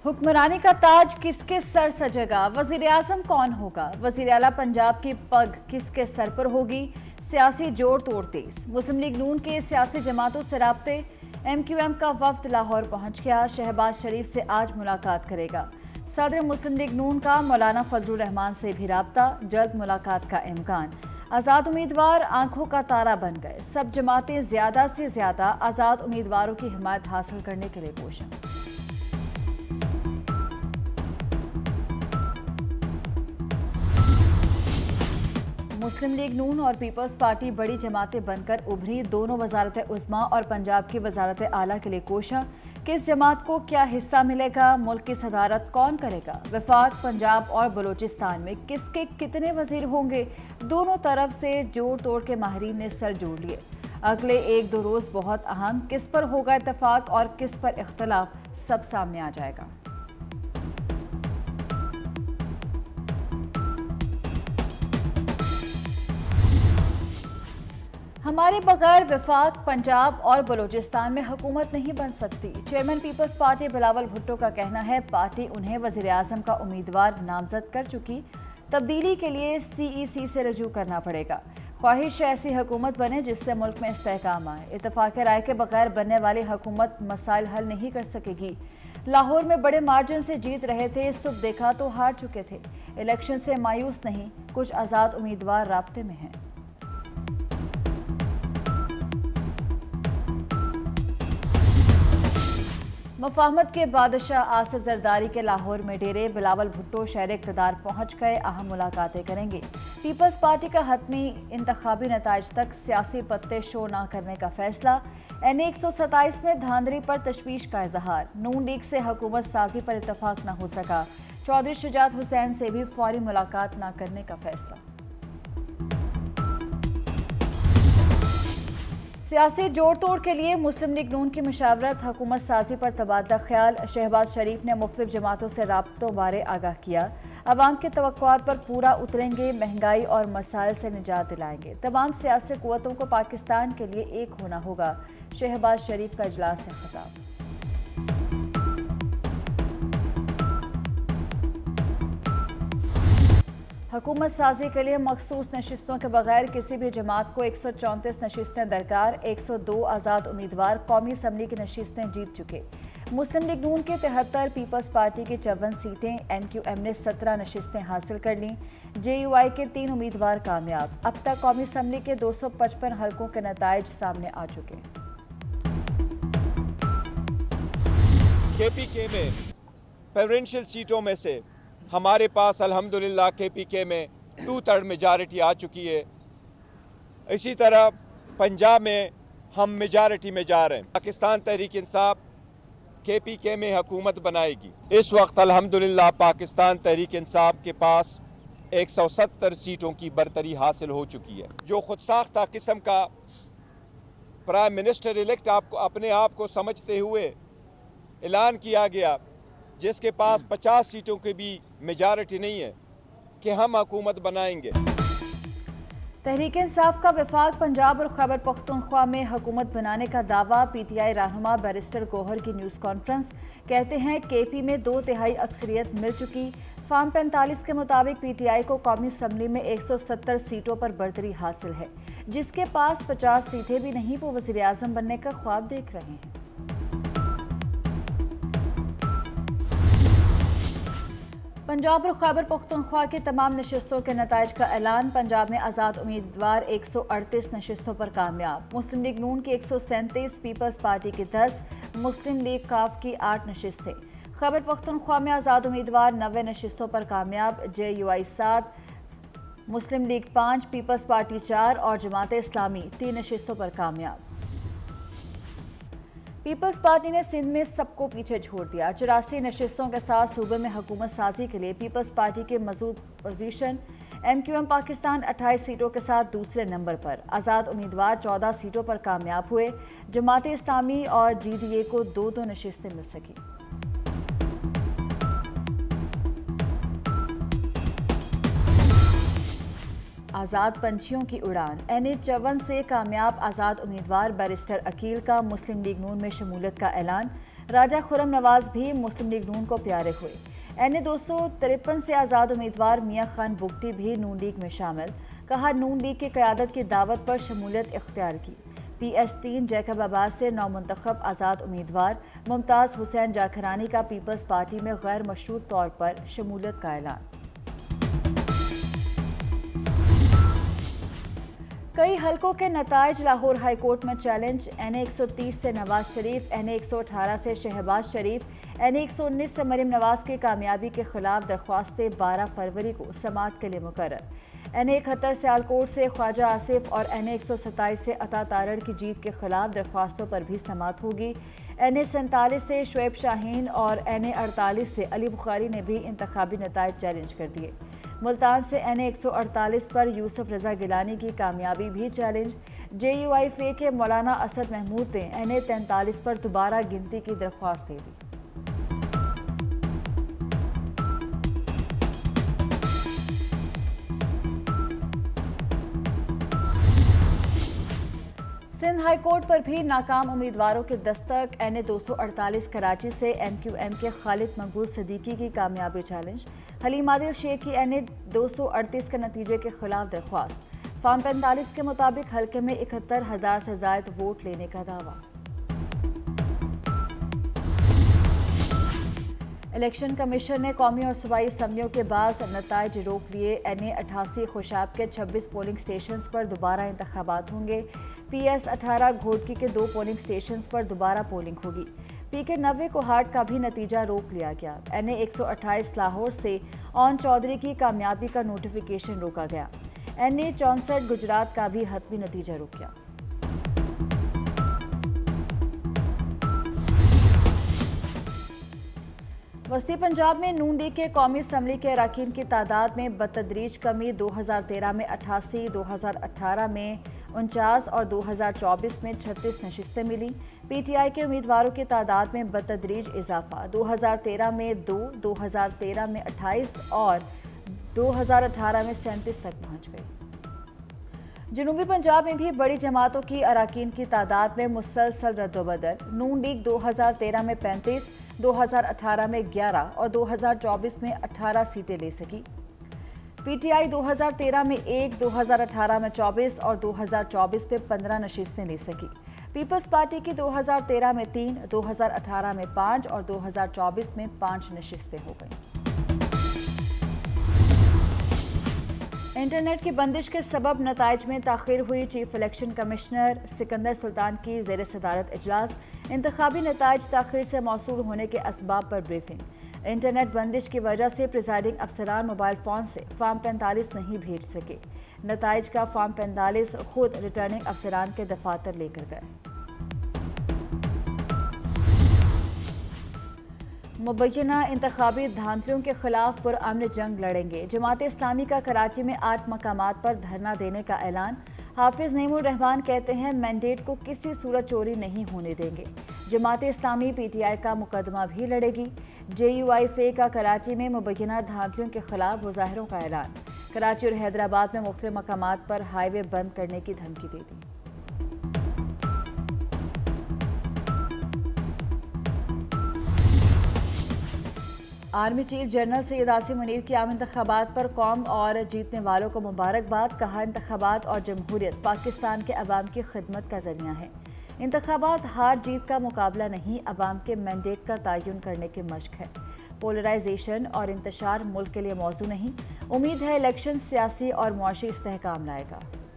हुक्मरानी का ताज किसके सर सजेगा? वजीर आजम कौन होगा? वजीर आला पंजाब की पग किसके सर पर होगी? सियासी जोड़ तोड़ तेज। मुस्लिम लीग नून के सियासी जमातों से राब्ते। MQM का वफ्द लाहौर पहुंच गया। शहबाज शरीफ से आज मुलाकात करेगा। सदर मुस्लिम लीग नून का मौलाना फजलुर रहमान से भी राब्ता। जल्द मुलाकात का इम्कान। आज़ाद उम्मीदवार आंखों का तारा बन गए। सब जमातें ज्यादा से ज्यादा आज़ाद उम्मीदवारों की हिमायत हासिल करने के लिए कोशिश। मुस्लिम लीग नून और पीपल्स पार्टी बड़ी जमातें बनकर उभरी। दोनों वजारत उज़्मा और पंजाब की वजारत आला के लिए कोशा। किस जमात को क्या हिस्सा मिलेगा? मुल्क की सदारत कौन करेगा? वफाक, पंजाब और बलूचिस्तान में किसके कितने वजीर होंगे? दोनों तरफ से जोड़ तोड़ के माहिरीन ने सर जोड़ लिए। अगले 1-2 रोज बहुत अहम। किस पर होगा इत्तफाक और किस पर इख्तलाफ, सब सामने आ जाएगा। हमारे बगैर वफाक, पंजाब और बलूचिस्तान में हुकूमत नहीं बन सकती। चेयरमैन पीपल्स पार्टी बिलावल भुट्टो का कहना है, पार्टी उन्हें वजीर आजम का उम्मीदवार नामजद कर चुकी। तब्दीली के लिए CEC से रजू करना पड़ेगा। ख्वाहिश ऐसी हुकूमत बने जिससे मुल्क में इस्तेहकाम आए। इत्तफाक राय के बगैर बनने वाली हुकूमत मसाइल हल नहीं कर सकेगी। लाहौर में बड़े मार्जिन से जीत रहे थे, सुबह देखा तो हार चुके थे। इलेक्शन से मायूस नहीं, कुछ आज़ाद उम्मीदवार राब्ते में हैं। मफाहमत के बादशाह आसिफ जरदारी के लाहौर में डेरे। बिलावल भुट्टो शहर इक़्तिदार पहुंच गए, अहम मुलाकातें करेंगे। पीपल्स पार्टी का हतमी इंतखाबी नताइज तक सियासी पत्ते शो न करने का फैसला। NA 127 में धांधली पर तशवीश का इजहार। नून लीग से हुकूमत साजी पर इत्तफाक न हो सका। चौधरी शुजात हुसैन से भी फौरी मुलाकात न करने का फैसला। सियासी जोड़ तोड़ के लिए मुस्लिम लीग नून की मुशावरत। हुकूमत साजी पर तबादला ख्याल। शहबाज शरीफ ने मुख्तलिफ जमातों से राब्तों बारे आगाह किया। अवाम के तवक्कुआत पर पूरा उतरेंगे, महंगाई और मसाइल से निजात दिलाएंगे। तमाम सियासी कुव्वतों को पाकिस्तान के लिए एक होना होगा। शहबाज शरीफ का इजलास से खिताब। हुकूमत साजी के लिए मखसूस नशिस्तों के बगैर किसी भी जमात को 134 नशिस्तें दरकार। 102 आज़ाद उम्मीदवार कौमी असम्बली की नशिस्तें जीत चुके। मुस्लिम लीग नून के 73, पीपल्स पार्टी की 54 सीटें। MQM ने 17 नशिस्तें हासिल कर लीं। JUI के 3 उम्मीदवार कामयाब। अब तक कौमी असम्बली के 255 हल्कों के नताइज सामने आ चुके। KPK में प्रेफरेंशियल सीटों में से हमारे पास अल्हम्दुलिल्लाह KPK में 2/3 मेजॉरिटी आ चुकी है। इसी तरह पंजाब में हम मेजॉरिटी में जा रहे हैं। पाकिस्तान तहरीक इंसाफ KPK में हुकूमत बनाएगी। इस वक्त अल्हम्दुलिल्लाह पाकिस्तान तहरीक इंसाफ के पास 170 सीटों की बरतरी हासिल हो चुकी है। जो खुद साख्ता किस्म का प्राइम मिनिस्टर इलेक्ट आपको अपने आप को समझते हुए ऐलान किया गया, जिसके पास 50 सीटों की भी मेजॉरिटी नहीं है, कि हम हुकूमत बनाएंगे। तहरीक इंसाफ का वफाक, पंजाब और खैबर पख्तूनख्वा में हुकूमत बनाने का दावा। PTI रहनुमा बैरिस्टर गौहर की न्यूज़ कॉन्फ्रेंस। कहते हैं KP में 2/3 अक्सरियत मिल चुकी। फार्म 45 के मुताबिक PTI को कौमी असम्बली में 170 सीटों पर बरतरी हासिल है। जिसके पास 50 सीटें भी नहीं, वो वज़ीर आज़म बनने का ख्वाब देख रहे हैं। पंजाब और खैबर पख्तूनख्वा की तमाम नशिस्तों के नताइज का ऐलान। पंजाब में आज़ाद उम्मीदवार 138 नशिस्तों पर कामयाब। मुस्लिम लीग नून की 137, पीपल्स पार्टी की 10, मुस्लिम लीग काफ की 8 नशिस्तें। खैबर पख्तूनख्वा में आज़ाद उम्मीदवार 90 नशिस्तों पर कामयाब। JUI 7, मुस्लिम लीग 5, पीपल्स पार्टी 4 और जमात इस्लामी 3 नशिस्तों पर कामयाब। पीपल्स पार्टी ने सिंध में सबको पीछे छोड़ दिया। 84 नशिस्तों के साथ सूबे में हुकूमत साजी के लिए पीपल्स पार्टी के मजबूत पोजीशन। MQM पाकिस्तान 28 सीटों के साथ दूसरे नंबर पर। आज़ाद उम्मीदवार 14 सीटों पर कामयाब हुए। जमात इस्लामी और GDA को 2-2 नशिस्तें मिल सकी। आज़ाद पंछियों की उड़ान। NH-54 से कामयाब आज़ाद उम्मीदवार बैरिस्टर अकील का मुस्लिम लीग नून में शमूलियत का ऐलान। राजा खुर्रम नवाज भी मुस्लिम लीग नून को प्यारे हुए। NA-253 से आज़ाद उम्मीदवार मियां खान बुगटी भी नून लीग में शामिल। कहा, नून लीग की क़यादत की दावत पर शमूलियत इख्तियार की। PS3 जैकब आबाद से नौमुंतखब आज़ाद उम्मीदवार मुमताज़ हुसैन जाखरानी का पीपल्स पार्टी में गैर मशरूत तौर पर शमूलियत का ऐलान। कई हलकों के नताइज लाहौर हाई कोर्ट में चैलेंज। NA-130 से नवाज शरीफ, NA-118 से शहबाज शरीफ, NA-119 से मरीम नवाज की कामयाबी के खिलाफ दरख्वास्तें 12 फरवरी को समाअत के लिए मुकर्रर। NA-71 सियालकोट से ख्वाजा आसिफ और NA-127 से अता तारड़ की जीत के खिलाफ दरख्वास्तों पर भी समाअत होगी। NA-47 से शुएब शाहीन और NA-48 से अली बुखारी ने भी इंतखाबी नताइज चैलेंज कर दिए। मुल्तान से NA-148 पर यूसुफ रजा गिलानी की कामयाबी भी चैलेंज। JUIFA के मौलाना असद महमूद ने NA-43 पर दोबारा गिनती की दरख्वास्त दे दी। सिंध हाई कोर्ट पर भी नाकाम उम्मीदवारों के दस्तक। NA-248 कराची से MQM के खालिद मकबूल सदीकी की कामयाबी चैलेंज। हलीम आदिल शेख की NA-238 के नतीजे के खिलाफ दरख्वास्त। फॉर्म 45 के मुताबिक हल्के में 71,000 से ज़ायद वोट लेने का दावा। इलेक्शन कमीशन ने कौमी और सूबाई असम्बलियों के बाद नताइज रोक लिए। NA-88 खुशाब के 26 पोलिंग स्टेशन पर दोबारा इंतखाबात होंगे। PS-18 घोटकी के 2 पोलिंग स्टेशन पर दोबारा पोलिंग होगी। PK-90 कोहाट का भी नतीजा रोक लिया गया। NA-128 लाहौर से ऑन चौधरी की कामयाबी का नोटिफिकेशन रोका गया। NA-64 गुजरात का भी हतमी नतीजा रुक गया। वस्ती पंजाब में नून लीग के कौमी असम्बली के अरकान की तादाद में बतदरीज कमी। 2013 में 88, 2018 में 49 और 2024 में 36 नशिस्तें मिली। PTI के उम्मीदवारों की तादाद में बतदरीज इजाफा। 2013 में 2, 2013 में 28 और 2018 में 37 तक पहुँच गई। जनूबी पंजाब में भी बड़ी जमातों की अरकान की तादाद में मुसलसल रद्दोबदल। नून लीग 2013 में 35, 2018 में 11 और 2024 में 18 सीटें ले सकी। PTI 2013 में 1, 2018 में 24 और 2024 में 15 नशिस्तें ले सकी। पीपल्स पार्टी की 2013 में 3, 2018 में 5 और 2024 में 5 नशिस्तें हो गईं। इंटरनेट की बंदिश के सबब नताइज में ताख़ीर हुई। Chief election commissioner Sikandar Sultan की ज़ेर सदारत इजलास। इंतखाबी नताइज ताख़ीर से मौसूल होने के असबाब पर ब्रीफिंग। इंटरनेट बंदिश की वजह से प्रिजाइडिंग अफसरान मोबाइल फ़ोन से फॉर्म 45 नहीं भेज सके। नताइज का फॉर्म 45 खुद रिटर्निंग अफसरान के दफातर लेकर गए। मुबैना इंतखाबी धांधलियों के खिलाफ पुरअमन जंग लड़ेंगे। जमात इस्लामी का कराची में 8 मकामात पर धरना देने का ऐलान। हाफिज नईमुर रहमान कहते हैं, मैंडेट को किसी सूरत चोरी नहीं होने देंगे। जमात इस्लामी PTI का मुकदमा भी लड़ेगी। JUIFA का कराची में मुबैना धांधलियों के खिलाफ मुजाहिरों का ऐलान। कराची और हैदराबाद में मुख्तलिफ मकामात पर हाईवे बंद करने की धमकी दे दी। Army chief general Syed Asim Munir की आम इंतखाबात पर कौम और जीतने वालों को मुबारकबाद। कहा, इंतखाबात और जमहूरियत पाकिस्तान के अवाम की खिदमत का जरिया है। इंतखाबात हार जीत का मुकाबला नहीं, अवाम के मैंडेट का तयन करने की मशक है। पोलराइजेशन और इंतशार मुल्क के लिए मौजू नहीं। उम्मीद है इलेक्शन सियासी और मुआशी इस्तेहकाम लाएगा।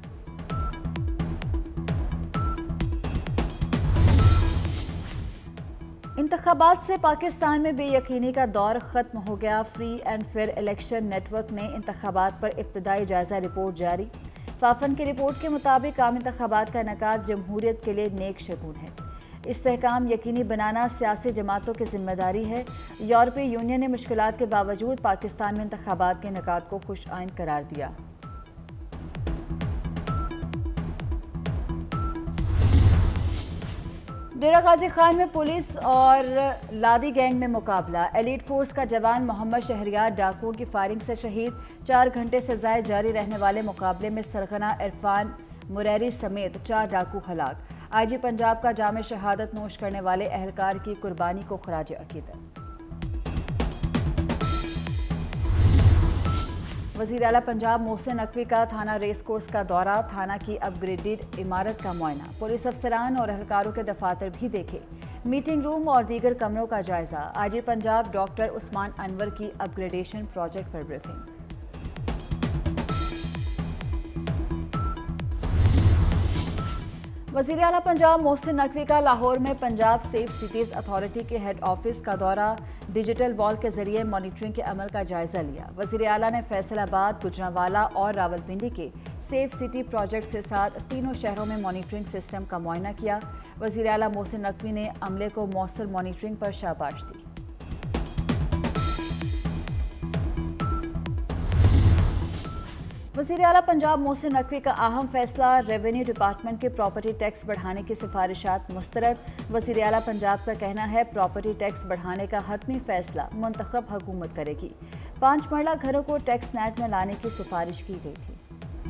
इंतखाबात से पाकिस्तान में बेयकीनी का दौर ख़त्म हो गया। Free and fair election network ने इंतखाबात पर इब्तदाई जायजा रिपोर्ट जारी। फाफन की रिपोर्ट के मुताबिक आम इंतखाबात का इनेकाद जमहूरियत के लिए नेक शगुन है। इस्तेहकाम यकीनी बनाना सियासी जमातों की जिम्मेदारी है। यूरोपीय यूनियन ने मुश्किलात के बावजूद पाकिस्तान में इंतखाबात के इनेकाद को खुश आइंद करार दिया। डेरा गाजी खान में पुलिस और लादी गैंग में मुकाबला। एलीट फोर्स का जवान मोहम्मद शहरियार डाकुओं की फायरिंग से शहीद। 4 घंटे से ज़ायद जारी रहने वाले मुकाबले में सरगना इरफान मुरैरी समेत 4 डाकू हलाक। आईजी पंजाब का जामे शहादत नोश करने वाले एहलकार की कुर्बानी को खराज अकीदत। वज़ीर आला पंजाब मोहसिन नकवी का थाना रेस कोर्स का दौरा, थाना की अपग्रेडेड इमारत का मुआयना, पुलिस अफसरान और एहलकारों के दफातर भी देखे, मीटिंग रूम और दीगर कमरों का जायजा। आईजी पंजाब डॉक्टर उस्मान अनवर की अपग्रेडेशन प्रोजेक्ट पर ब्रीफिंग। वज़ीर आला पंजाब मोहसिन नकवी का लाहौर में पंजाब सेफ सिटीज़ अथॉरिटी के हेड ऑफिस का दौरा, डिजिटल वॉल के जरिए मॉनिटरिंग के अमल का जायजा लिया। वज़ीर आला ने फैसलाबाद, गुजरांवाला और रावलपिंडी के सेफ सिटी प्रोजेक्ट के साथ तीनों शहरों में मॉनिटरिंग सिस्टम का मुआयना किया। वज़ीर आला मोहसिन नकवी ने अमले को मौसर मॉनिटरिंग पर शाबाश दी। वज़ीर आला पंजाब मोहसिन नकवी का अहम फैसला, रेवेन्यू डिपार्टमेंट के प्रॉपर्टी टैक्स बढ़ाने की सिफारिशात मुस्तरद। वज़ीर आला पंजाब का कहना है प्रॉपर्टी टैक्स बढ़ाने का हतमी फैसला मुंतखब हुकूमत करेगी। 5 मरला घरों को टैक्स नेट में लाने की सिफारिश की गई थी।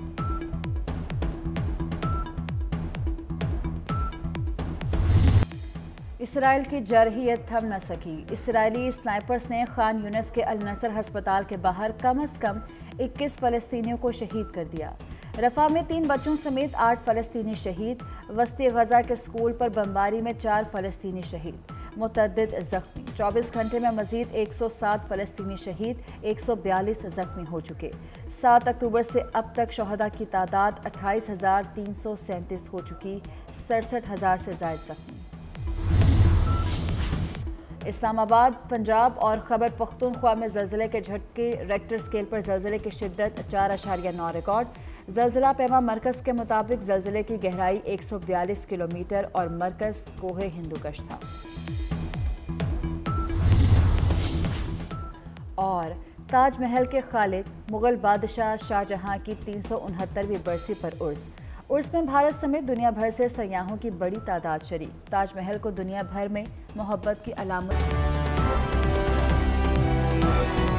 इसराइल की जरहियत थम न सकी। इसराइली स्नाइपर्स ने खान यूनिस के अल नसर हस्पताल के बाहर कम अज़ कम 21 फ़लस्तीनियों को शहीद कर दिया। रफ़ा में 3 बच्चों समेत 8 फ़लस्तीनी शहीद। वस्ती गज़ा के स्कूल पर बमबारी में 4 फ़लस्तीनी शहीद, मुतअद्दिद ज़ख्मी। 24 घंटे में मज़ीद 107 फ़लस्तीनी शहीद, 142 ज़ख्मी हो चुके। 7 अक्टूबर से अब तक शहदा की तादाद 28,337 हो चुकी, 67,000 से ज़ायद ज़ख्मी। इस्लामाबाद, पंजाब और खैबर पख्तूनख्वा में ज़लज़ले के झटके, रेक्टर स्केल पर ज़लज़ले की शिद्दत 4.9 रिकॉर्ड। ज़लज़ला पैमा मरकज़ के मुताबिक ज़लज़ले की गहराई 142 किलोमीटर और मरकज़ कोहे हिंदुकश था। और ताजमहल के खालिक मुग़ल बादशाह शाहजहां की 369वीं बरसी पर उर्स में भारत समेत दुनिया भर से सयाहों की बड़ी तादाद शरीक। ताजमहल को दुनिया भर में मोहब्बत की अलामत